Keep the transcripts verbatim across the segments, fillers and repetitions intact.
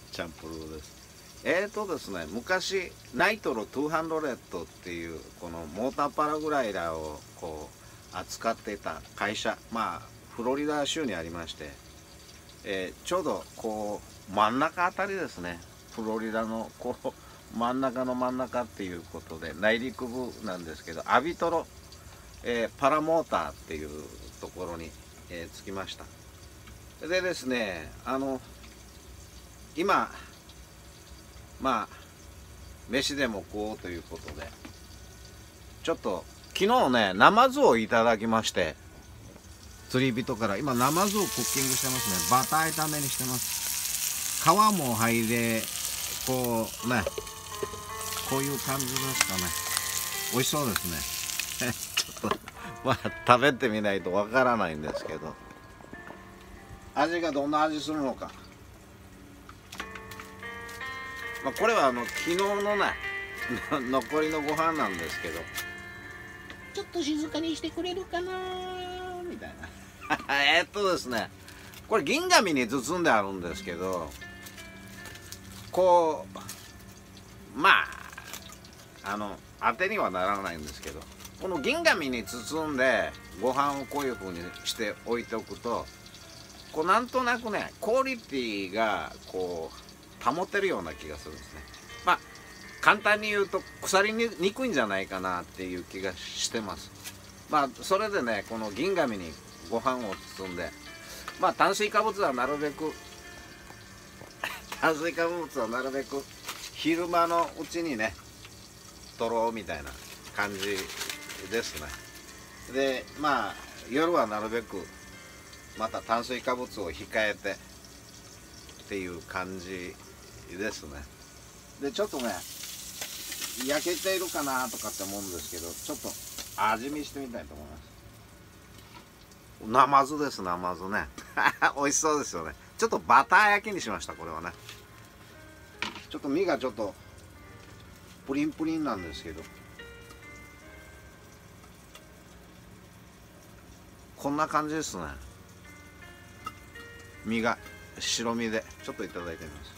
チャンプルーです。えーとですね、昔ナイトロにひゃくっていうこのモーターパラグライダーをこう扱っていた会社、まあフロリダ州にありまして、えー、ちょうどこう真ん中あたりですね。フロリダのこう真ん中の真ん中っていうことで内陸部なんですけど、アビトロ、えー、パラモーターっていうところに、えー、着きました。でですね、あの今まあ飯でも食おうということで、ちょっと昨日ねナマズをいただきまして、釣り人から今ナマズをクッキングしてますね。バター炒めにしてます。皮も剥いでこうね、こういう感じですかね。美味しそうですねちょっとまあ食べてみないとわからないんですけど、味がどんな味するのか。まあこれはあの昨日のね残りのご飯なんですけど、ちょっと静かにしてくれるかなみたいなえっとですね、これ銀紙に包んであるんですけど、こうまああの当てにはならないんですけど、この銀紙に包んでご飯をこういう風にして置いておくと、こうなんとなくねクオリティがこう保てるような気がするんですね。まあ簡単に言うと腐りにくいんじゃないかなっていう気がしてます。まあそれでね、この銀紙にご飯を包んで、まあ炭水化物はなるべく炭水化物はなるべく昼間のうちにね取ろうみたいな感じですね。でまあ夜はなるべくまた炭水化物を控えてっていう感じですね。でちょっとね焼けているかなとかって思うんですけど、ちょっと味見してみたいと思います。ナマズです、ナマズね美味しそうですよね。ちょっとバター焼きにしました。これはねちょっと身がちょっとプリンプリンなんですけど、こんな感じですね。身が白身でちょっといただいてみます。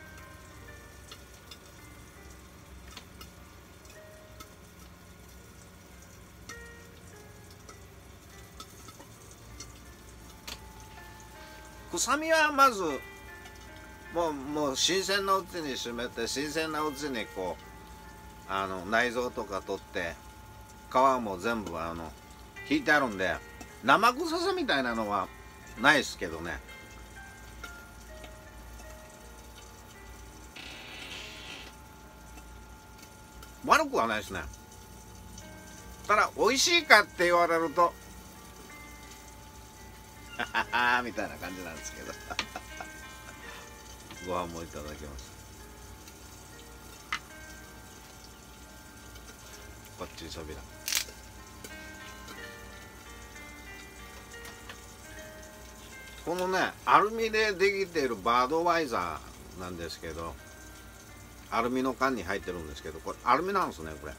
臭みはまずもうもう新鮮なうちに締めて、新鮮なうちにこうあの内臓とか取って皮も全部あの引いてあるんで、生臭さみたいなのはないですけどね。悪くはないですね。ただ美味しいかって言われるとハハハみたいな感じなんですけどご飯もいただきます。こっちそびら。このねアルミでできているバードワイザーなんですけど、アルミの缶に入ってるんですけど、これアルミなんですね。これ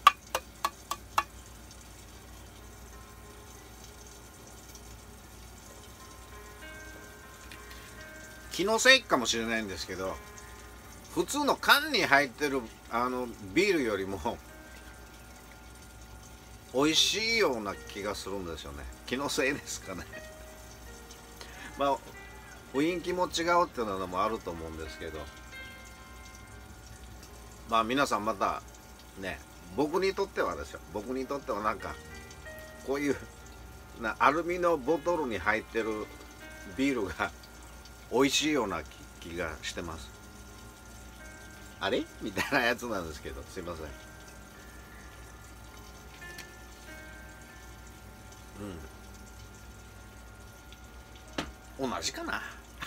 気のせいかもしれないんですけど、普通の缶に入ってるあのビールよりも美味しいような気がするんですよね。気のせいですかねまあ雰囲気も違うっていうのもあると思うんですけど、まあ皆さんまたね、僕にとってはですよ、僕にとってはなんかこういうなアルミのボトルに入ってるビールが美味しいような気がしてます。あれみたいなやつなんですけど、すいません。うん、同じかな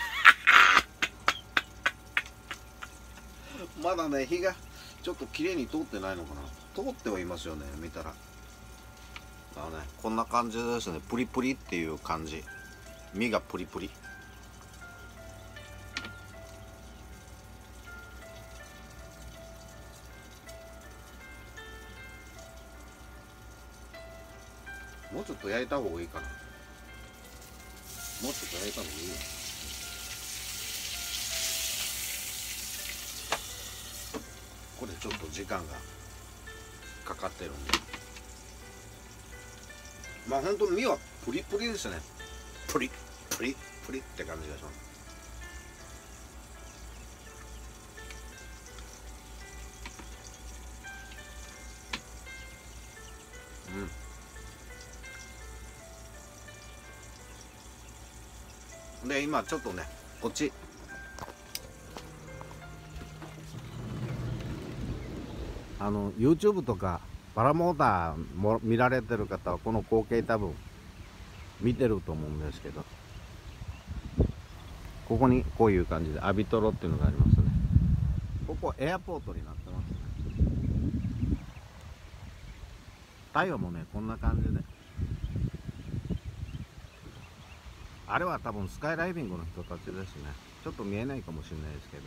まだね火がちょっと綺麗に通ってないのかな。通ってはいますよね、見たら。あのねこんな感じですね。プリプリっていう感じ、身がプリプリ。もうちょっと焼いた方がいいかな。もうちょっと焼いた方がいいよ。 これちょっと時間がかかってるんで、まあ本当身はプリプリですね。プリプリプリって感じがします。うんで今ちょっとねこっちあの YouTube とかパラモーターも見られてる方はこの光景多分見てると思うんですけど、ここにこういう感じでアビトロっていうのがありますね。ここエアポートになってますね。太陽もねこんな感じで、あれは多分スカイライビングの人たちですね。ちょっと見えないかもしれないですけど、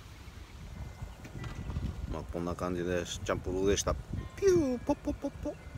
まあこんな感じです。チャンプルーでした。ピューポッポッポッポ。